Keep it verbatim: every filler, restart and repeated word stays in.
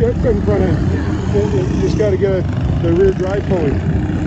good in front of you. You just got to get the rear drive pulley.